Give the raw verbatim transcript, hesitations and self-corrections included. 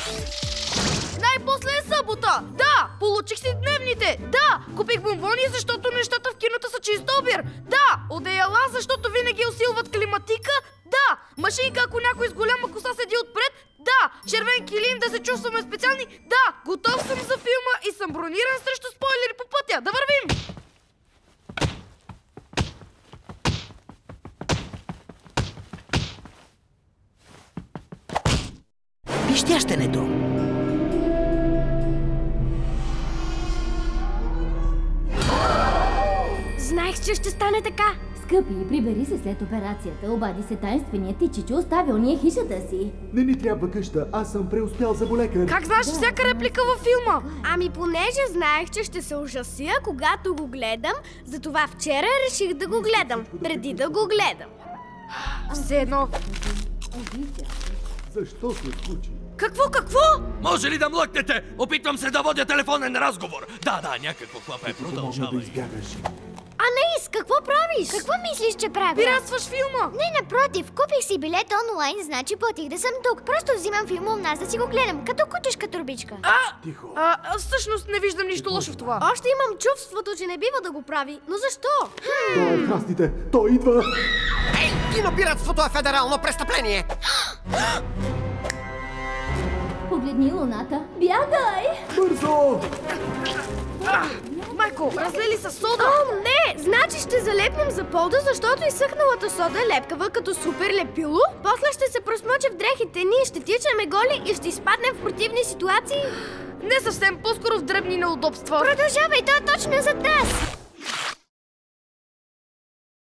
Най-после е събота! Да! Получих си дневните! Да! Купих бомбони, защото нещата в киното са чист обир! Да! Одеяла, защото винаги усилват климатика! Да! Машинка, ако някой с голяма коса седи отпред! Да! Червен килим, да се чувстваме специални! Да! Готов съм за филма и съм брониран срещу спойлери по пътя! Да вървим! Пищященето. Знаех, че ще стане така. Скъпи, прибери се след операцията. Обади се таинственият ти Чичо, оставил ни е хишата си. Не ни трябва къща, аз съм преуспял заболекар. Как знаеш да. всяка реплика във филма? Ами понеже знаех, че ще се ужася, когато го гледам, затова вчера реших да го гледам, преди да го гледам. Все едно. Защо се случи? Какво, какво? Може ли да млъкнете? Опитвам се да водя телефонен разговор. Да, да, някакво клапе, продължавай. Да избягаш. Анаис, какво правиш? Какво мислиш, че правя? Пиратстваш филма! Не, напротив, купих си билет онлайн, значи платих да съм тук. Просто взимам филма у нас да си го гледам, като кучешка турбичка. А! Тихо. А, а, всъщност не виждам нищо лошо в това. Още имам чувството, че не бива да го прави. Но защо? Той е храстите, той идва! Ей, кинопиратството е федерално престъпление! Погледни луната. Бягай! Бързо! А, майко, разлили са сода! О, не! Значи ще залепнем за пода, защото изсъхналата сода е лепкава като супер лепило. После ще се просмочи в дрехите ни, ще тичаме голи и ще изпаднем в противни ситуации. Не съвсем, по-скоро в дребни неудобства. Продължавай, той е точно зад нас!